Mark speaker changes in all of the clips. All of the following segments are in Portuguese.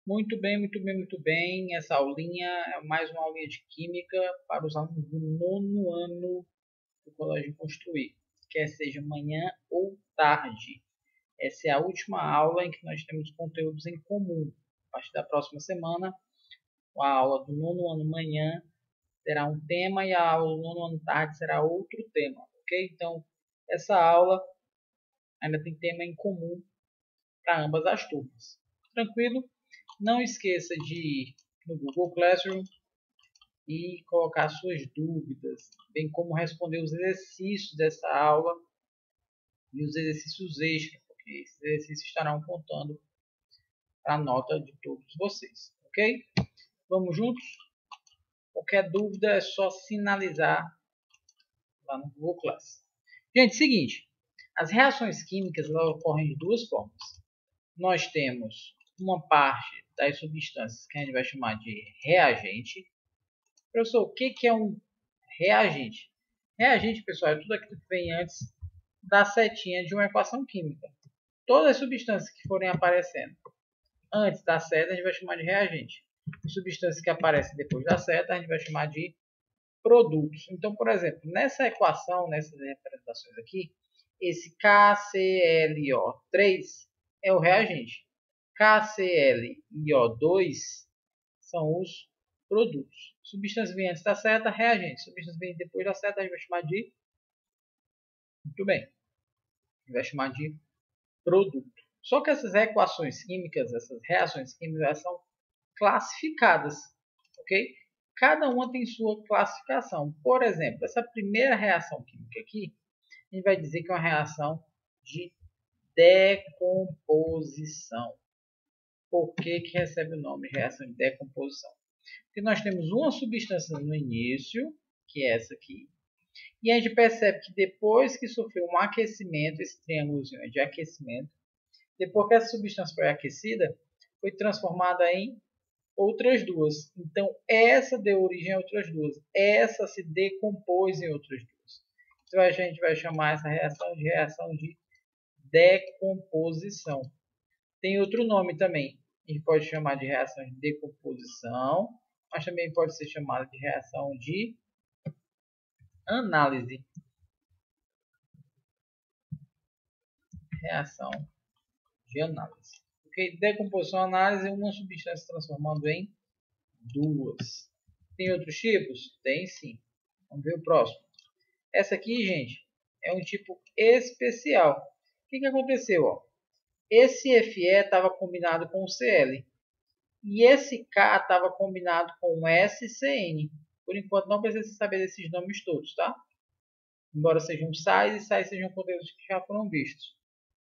Speaker 1: Muito bem, muito bem, muito bem. Essa aulinha é mais uma aulinha de química para os alunos do nono ano do Colégio Construir, quer seja manhã ou tarde. Essa é a última aula em que nós temos conteúdos em comum. A partir da próxima semana, a aula do nono ano manhã terá um tema e a aula do nono ano tarde será outro tema, ok? Então, essa aula ainda tem tema em comum para ambas as turmas. Tranquilo? Não esqueça de ir no Google Classroom e colocar suas dúvidas, bem como responder os exercícios dessa aula e os exercícios extras, porque esses exercícios estarão contando para a nota de todos vocês, ok? Vamos juntos? Qualquer dúvida é só sinalizar lá no Google Class. Gente, seguinte, as reações químicas ocorrem de duas formas. Nós temos uma parte das substâncias que a gente vai chamar de reagente. Professor, o que é um reagente? Reagente, pessoal, é tudo aquilo que vem antes da setinha de uma equação química. Todas as substâncias que forem aparecendo antes da seta, a gente vai chamar de reagente. As substâncias que aparecem depois da seta, a gente vai chamar de produtos. Então, por exemplo, nessa equação, nessas representações aqui, esse KClO3 é o reagente. KClO2 são os produtos. Substância vem antes da seta, reagente. Substância vem depois da seta, a gente vai chamar de... Muito bem. A gente vai chamar de produto. Só que essas equações químicas, essas reações químicas, elas são classificadas, ok? Cada uma tem sua classificação. Por exemplo, essa primeira reação química aqui, a gente vai dizer que é uma reação de decomposição. Por que recebe o nome de reação de decomposição? Porque nós temos uma substância no início, que é essa aqui, e a gente percebe que depois que sofreu um aquecimento, esse triângulozinho é de aquecimento, depois que essa substância foi aquecida, foi transformada em outras duas. Então, essa deu origem a outras duas. Essa se decompôs em outras duas. Então, a gente vai chamar essa reação de decomposição. Tem outro nome também. A gente pode chamar de reação de decomposição, mas também pode ser chamada de reação de análise. Reação de análise. Porque decomposição e análise é uma substância transformando em duas. Tem outros tipos? Tem sim. Vamos ver o próximo. Essa aqui, gente, é um tipo especial. O que aconteceu? Ó? Esse Fe estava combinado com o Cl. E esse K estava combinado com o SCN. Por enquanto, não precisa saber desses nomes todos, tá? Embora sejam sais e sais sejam conteúdos que já foram vistos.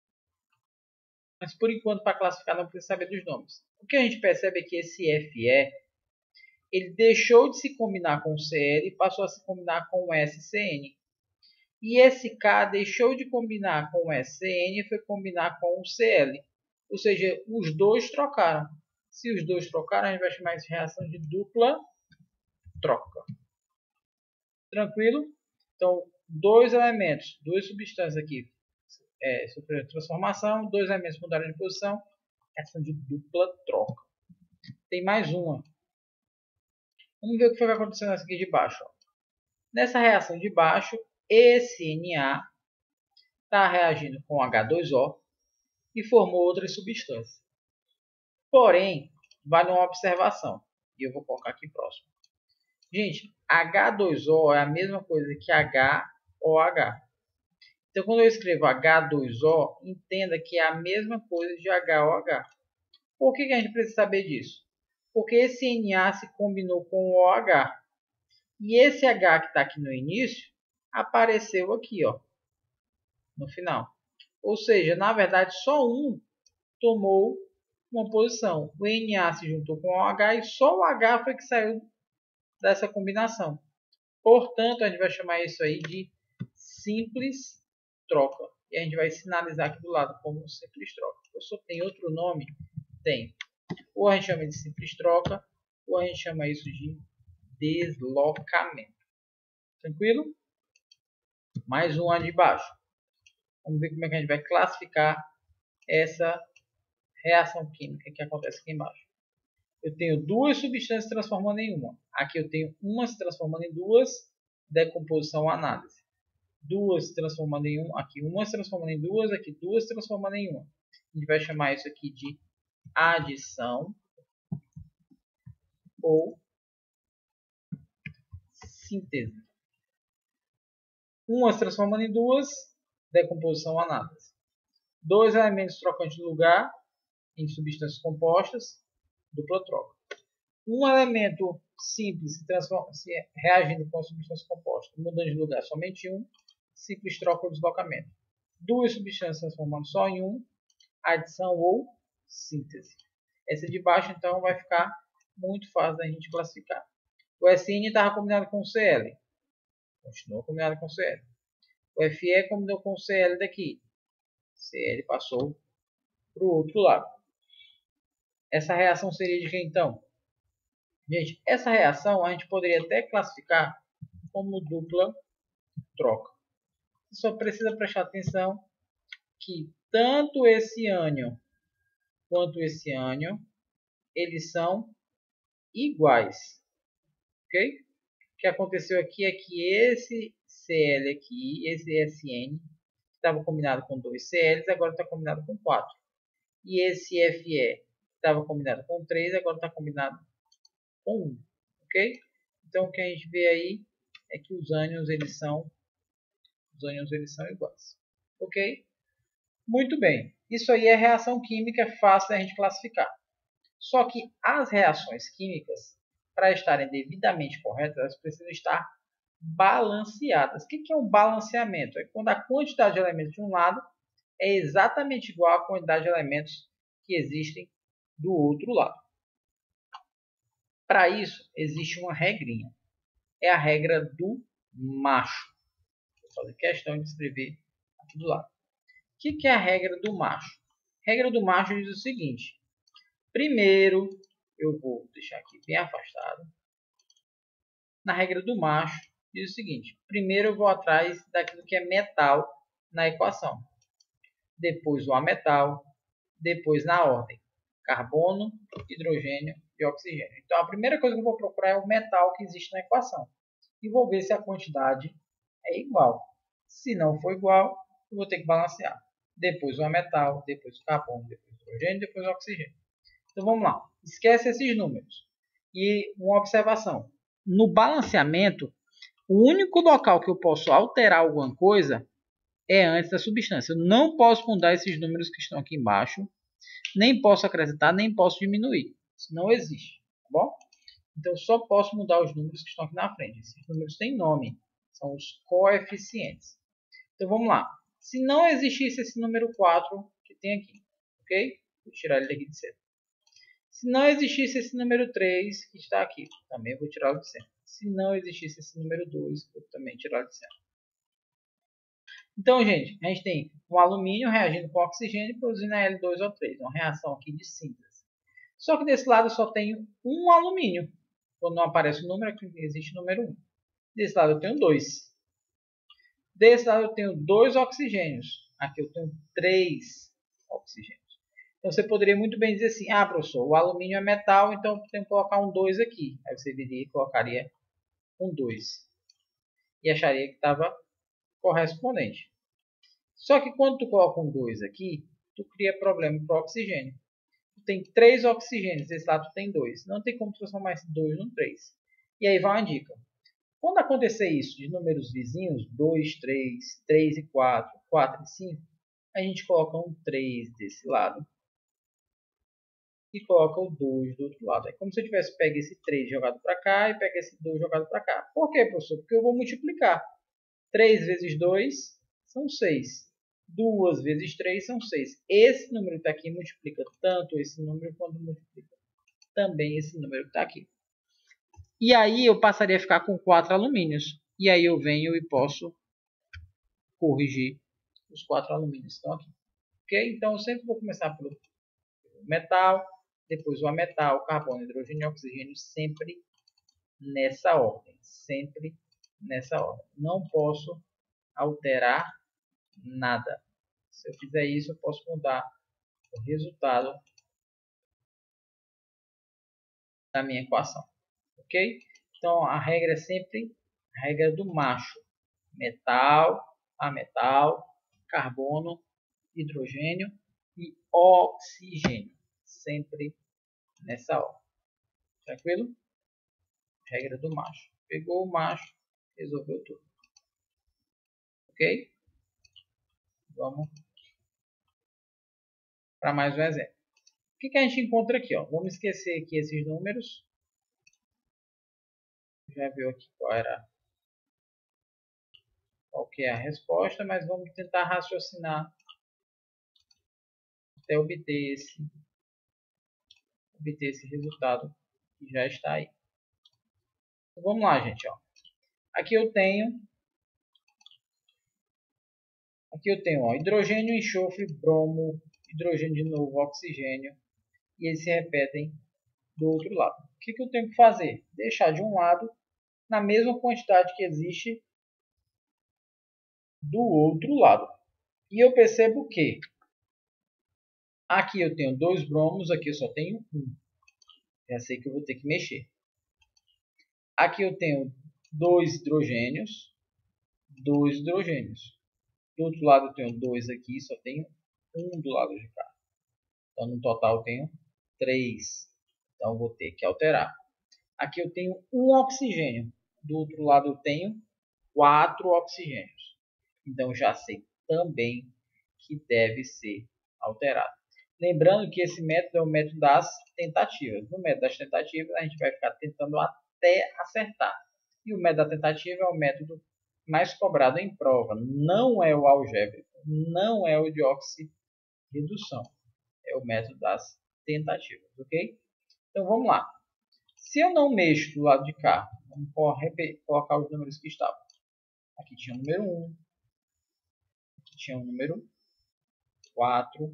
Speaker 1: Mas, por enquanto, para classificar, não precisa saber dos nomes. O que a gente percebe é que esse Fe ele deixou de se combinar com o Cl e passou a se combinar com o SCN. E esse K deixou de combinar com o SCN e foi combinar com o Cl. Ou seja, os dois trocaram. Se os dois trocaram, a gente vai chamar isso de reação de dupla troca. Tranquilo? Então, dois elementos, duas substâncias aqui sofreram transformação, dois elementos mudaram de posição, reação de dupla troca. Tem mais uma. Vamos ver o que foi acontecendo aqui de baixo. Ó. Nessa reação de baixo, esse Na está reagindo com H2O e formou outra substância. Porém, vale uma observação, e eu vou colocar aqui próximo. Gente, H2O é a mesma coisa que HOH. Então, quando eu escrevo H2O, entenda que é a mesma coisa de HOH. Por que a gente precisa saber disso? Porque esse Na se combinou com o OH. E esse H que está aqui no início, apareceu aqui, ó, no final. Ou seja, na verdade, só um tomou uma posição. O Na se juntou com o OH e só o H foi que saiu dessa combinação. Portanto, a gente vai chamar isso aí de simples troca. E a gente vai sinalizar aqui do lado como simples troca. O professor tem outro nome? Tem. Ou a gente chama de simples troca, ou a gente chama isso de deslocamento. Tranquilo? Mais um ali de baixo. Vamos ver como é que a gente vai classificar essa reação química que acontece aqui embaixo. eu tenho duas substâncias se transformando em uma. Aqui eu tenho uma se transformando em duas, decomposição, análise. Duas se transformando em uma, aqui uma se transformando em duas, aqui duas se transformando em uma. A gente vai chamar isso aqui de adição ou síntese. Uma se transformando em duas, decomposição, análise. Dois elementos trocando de lugar em substâncias compostas, dupla troca. Um elemento simples se reagindo com a substância composta, mudando de lugar somente um, simples troca ou deslocamento. Duas substâncias transformando só em um, adição ou síntese. Essa de baixo, então, vai ficar muito fácil da gente classificar. O SN estava combinado com o CL. Continuou combinado com o CL. O FE combinou com o CL daqui. CL passou para o outro lado. Essa reação seria de quem, então? Gente, essa reação a gente poderia até classificar como dupla troca. Você só precisa prestar atenção que tanto esse ânion quanto esse ânion, eles são iguais. Ok? O que aconteceu aqui é que esse Cl aqui, esse Sn, estava combinado com 2 Cls, agora está combinado com 4. E esse Fe estava combinado com 3, agora está combinado com 1. Ok? Então o que a gente vê aí é que os ânions eles são iguais. Ok? Muito bem. Isso aí é reação química, é fácil da gente classificar. Só que as reações químicas, para estarem devidamente corretas, elas precisam estar balanceadas. O que é um balanceamento? É quando a quantidade de elementos de um lado é exatamente igual à quantidade de elementos que existem do outro lado. Para isso, existe uma regrinha. É a regra do macho. Vou fazer questão de escrever aqui do lado. O que é a regra do macho? A regra do macho diz o seguinte. Primeiro, eu vou deixar aqui bem afastado. Na regra do macho, diz o seguinte. Primeiro eu vou atrás daquilo que é metal na equação. Depois o ametal. Depois na ordem. Carbono, hidrogênio e oxigênio. Então a primeira coisa que eu vou procurar é o metal que existe na equação. E vou ver se a quantidade é igual. Se não for igual, eu vou ter que balancear. Depois o ametal, depois o carbono, depois o hidrogênio, depois o oxigênio. Então vamos lá. Esquece esses números. E uma observação. No balanceamento, o único local que eu posso alterar alguma coisa é antes da substância. Eu não posso mudar esses números que estão aqui embaixo. Nem posso acrescentar, nem posso diminuir. Isso não existe. Tá bom? Então só posso mudar os números que estão aqui na frente. Esses números têm nome. São os coeficientes. Então vamos lá. Se não existisse esse número 4 que tem aqui. Ok? Vou tirar ele daqui de cena. Se não existisse esse número 3 que está aqui, também vou tirá-lo de cena. Se não existisse esse número 2, vou também tirá-lo de cena. Então, gente, a gente tem um alumínio reagindo com oxigênio produzindo a L2O3, uma reação aqui de síntese. Só que desse lado eu só tenho um alumínio. Quando não aparece o número, aqui existe o número 1. Desse lado eu tenho 2. Desse lado eu tenho 2 oxigênios. Aqui eu tenho 3 oxigênios. Então você poderia muito bem dizer assim, professor, o alumínio é metal, então eu tenho que colocar um 2 aqui. Aí você viria e colocaria um 2. E acharia que estava correspondente. Só que quando tu coloca um 2 aqui, tu cria problema para o oxigênio. Tu tem 3 oxigênios, desse lado tu tem 2. Não tem como transformar esse 2 no 3. E aí vai uma dica. Quando acontecer isso de números vizinhos, 2, 3, 3 e 4, 4 e 5, a gente coloca um 3 desse lado e coloca o 2 do outro lado. É como se eu tivesse pego esse 3 jogado para cá e pego esse 2 jogado para cá. Por quê, professor? Porque eu vou multiplicar. 3 vezes 2 são 6. 2 vezes 3 são 6. Esse número que está aqui multiplica tanto esse número quanto multiplica também esse número que está aqui. E aí eu passaria a ficar com 4 alumínios. E aí eu venho e posso corrigir os 4 alumínios que estão aqui. Ok? Então eu sempre vou começar pelo metal, depois o ametal, carbono, hidrogênio e oxigênio, sempre nessa ordem. Sempre nessa ordem. Não posso alterar nada. Se eu fizer isso, eu posso mudar o resultado da minha equação. Ok? Então, a regra é sempre a regra do macho. Metal, ametal, carbono, hidrogênio e oxigênio. Sempre nessa ordem. Tranquilo? Regra do macho. Pegou o macho, resolveu tudo. Ok? Vamos para mais um exemplo. O que a gente encontra aqui? Ó? Vamos esquecer aqui esses números. Já viu aqui qual que é a resposta, mas vamos tentar raciocinar até obter esse resultado que já está aí. Então, vamos lá, gente. Ó. Aqui eu tenho ó, hidrogênio, enxofre, bromo, hidrogênio de novo, oxigênio, e eles se repetem do outro lado. O que eu tenho que fazer? Deixar de um lado na mesma quantidade que existe do outro lado. E eu percebo que aqui eu tenho 2 bromos, aqui eu só tenho 1. Já sei que eu vou ter que mexer. Aqui eu tenho 2 hidrogênios, 2 hidrogênios. Do outro lado eu tenho 2 aqui, só tenho 1 do lado de cá. Então no total eu tenho 3. Então eu vou ter que alterar. Aqui eu tenho 1 oxigênio. Do outro lado eu tenho 4 oxigênios. Então já sei também que deve ser alterado. Lembrando que esse método é o método das tentativas. No método das tentativas a gente vai ficar tentando até acertar. E o método da tentativa é o método mais cobrado em prova. Não é o algébrico, não é o de oxirredução. É o método das tentativas, ok? Então vamos lá. Se eu não mexo do lado de cá, vamos colocar os números que estavam. Aqui tinha o número 1, aqui tinha o número 4.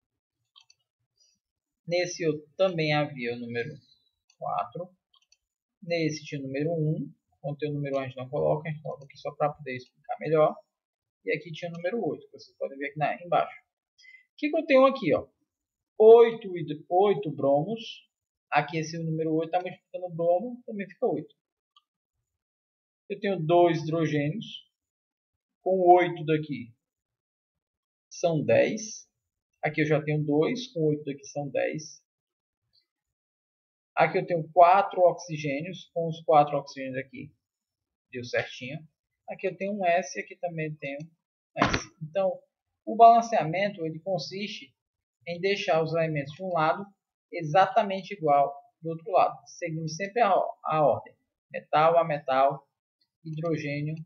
Speaker 1: Nesse outro também havia o número 4. Nesse tinha o número 1. Quando tem o número 1 a gente não coloca, a gente coloca aqui só para poder explicar melhor. E aqui tinha o número 8, que vocês podem ver aqui embaixo. O que eu tenho aqui? Ó? 8 bromos. Aqui esse número 8 está multiplicando o bromo, também fica 8. Eu tenho 2 hidrogênios. Com 8 daqui são 10. Aqui eu já tenho 2, com 8 daqui são 10. Aqui eu tenho 4 oxigênios, com os 4 oxigênios aqui deu certinho. Aqui eu tenho um S e aqui também tenho um S. Então, o balanceamento ele consiste em deixar os elementos de um lado exatamente igual do outro lado, seguindo sempre a ordem. Metal a metal, hidrogênio,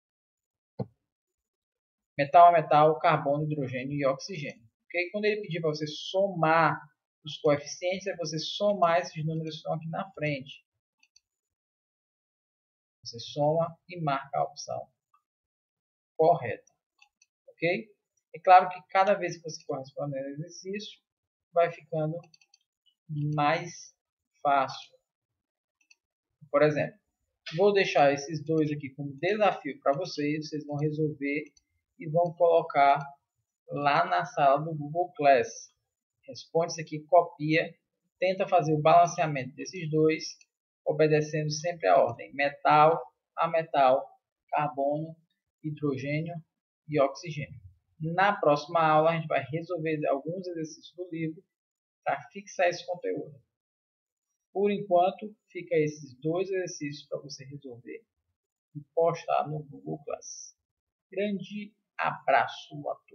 Speaker 1: metal a metal, carbono, hidrogênio e oxigênio. Okay? Quando ele pedir para você somar os coeficientes, é você somar esses números que estão aqui na frente. Você soma e marca a opção correta. Ok? É claro que cada vez que você for respondendo o exercício, vai ficando mais fácil. Por exemplo, vou deixar esses dois aqui como desafio para vocês. Vocês vão resolver e vão colocar lá na sala do Google Class. Responde isso aqui, copia, tenta fazer o balanceamento desses dois, obedecendo sempre a ordem: metal a metal, carbono, hidrogênio e oxigênio. Na próxima aula a gente vai resolver alguns exercícios do livro para fixar esse conteúdo. Por enquanto, fica esses 2 exercícios para você resolver e postar no Google Class. Grande abraço a todos.